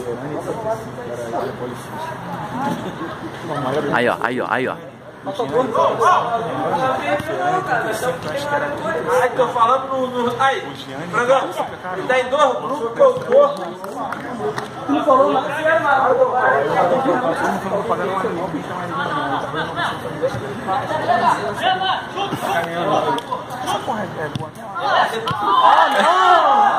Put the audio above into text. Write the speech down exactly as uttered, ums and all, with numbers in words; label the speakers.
Speaker 1: Aí, ó, aí, ó, aí, ó.
Speaker 2: Ai, tô falando no... no aí, Frangão, ele tá em dois grupos que eu tô. Tu não falou nada, você é maluco. Ah, não!